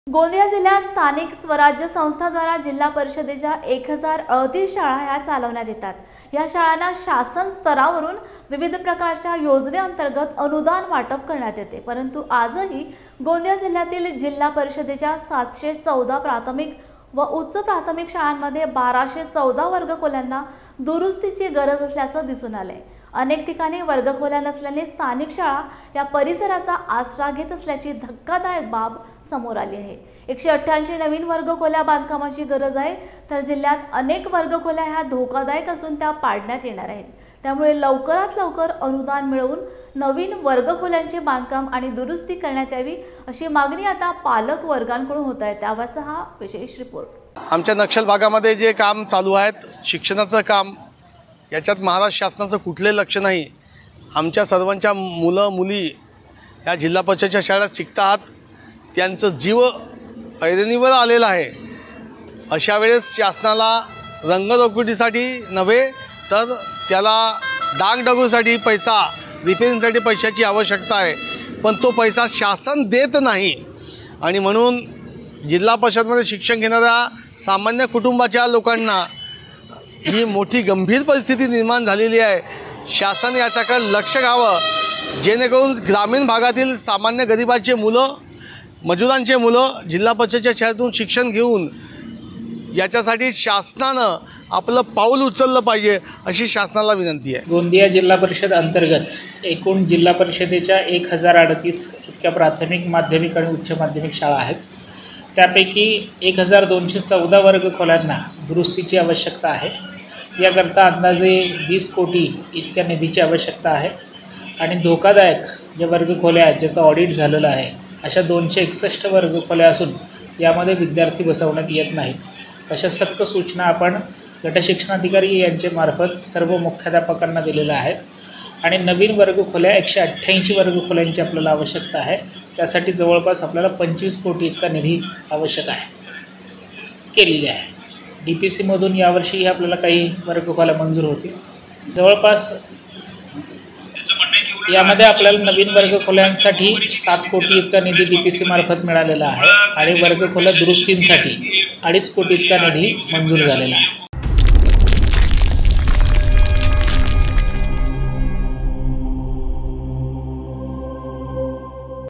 गोंदिया जिल्ह्यात स्थानिक स्वराज्य संस्थाद्वारा जिल्हा परिषदेच्या 1038 शाळा ह्या चालवण्यात येतात। या शाळांना शासन स्तरावरून विविध प्रकारच्या योजनेअंतर्गत अनुदान वाटप करण्यात येते। परंतु आजही गोंदिया जिल्ह्यातील जिल्हा परिषदेच्या 714 प्राथमिक व उच्च प्राथमिक शाळांमध्ये 1214 वर्गखोल्यांना दुरुस्तीची गरज असल्याचं दिसून आले। अनेक ठिकाणी वर्गखोल्या नसल्याने स्थानिक शाळा या परिसराचा आसरा घेत असल्याची धक्कादायक बाब समोर आली आहे। 188 नवीन वर्गखोल्या बांधकामाची गरज आहे, तर जिल्ह्यात अनेक वर्गखोल्या ह्या धोकादायक असून त्या पाडण्यात येणार आहेत। त्यामुळे लवकरात लवकर अनुदान मिळवून नवीन वर्गखोल्यांचे बांधकाम आणि दुरुस्ती करण्यात यावी अशी मागणी आता पालक वर्गांकडून होत आहे। त्याबाबतचा हा विशेष रिपोर्ट। आमच्या नक्षल भागामध्ये जे काम चालू आहेत शिक्षणाचं काम, याच्यात महाराष्ट्र शासनाचं कुठले लक्ष नाही। आमच्या सर्वांच्या मुलं मुली या जिल्हा परिषदेच्या शाळेत शिकतात, त्यांचं जीव ऐरणीवर आलेला आहे। अशा वेळेस शासनाला रंगरोगटीसाठी नव्हे तर त्याला डागडगूसाठी पैसा, रिपेअरिंगसाठी पैशाची आवश्यकता आहे, पण तो पैसा शासन देत नाही। आणि म्हणून जिल्हा परिषदमध्ये शिक्षण घेणाऱ्या सामान्य कुटुंबाच्या लोकांना ही मोठी गंभीर परिस्थिती निर्माण झालेली आहे। शासन याच्याकडे लक्ष घ्यावं, जेणेकरून ग्रामीण भागातील सामान्य गरिबांचे मुलं, मजुरांचे मुलं जिल्हा परिषदेच्या शाळेतून शिक्षण घेऊन याच्यासाठी शासनानं आपलं पाऊल उचललं पाहिजे अशी शासनाला विनंती आहे। गोंदिया जिल्हा परिषद अंतर्गत एकूण जिल्हा परिषदेच्या 1038 इतक्या प्राथमिक, माध्यमिक आणि उच्च माध्यमिक शाळा आहेत। त्यापैकी 1214 वर्गखोल्यांना दुरुस्तीची आवश्यकता आहे। याकरता अंदाजे 20 कोटी इतक्या निधीची आवश्यकता आहे। आणि धोकादायक जे वर्गखोल्या आहेत ज्याचं ऑडिट झालेलं आहे अशा 261 वर्गखोल्या असून यामध्ये विद्यार्थी बसवण्यात येत नाहीत। तशा सक्त सूचना आपण गटशिक्षणाधिकारी यांचे मार्फत सर्व मुख्याध्यापकांना दिलेल्या आहेत। आणि नवीन वर्गखोल्या 188 वर्गखोल्यांची आपल्याला आवश्यकता आहे। त्यासाठी जवळपास आपल्याला 25 कोटी इतका निधी आवश्यक आहे, केलेली आहे। DPCमधून यावर्षी आपल्याला काही वर्गखोल्या मंजूर होतील। जवळपास यामध्ये आपल्याला नवीन वर्गखोल्यांसाठी 7 कोटी इतका निधी DPC मार्फत मिळालेला आहे आणि वर्गखोल्या दुरुस्तींसाठी 2.5 कोटी इतका निधी मंजूर झालेला आहे।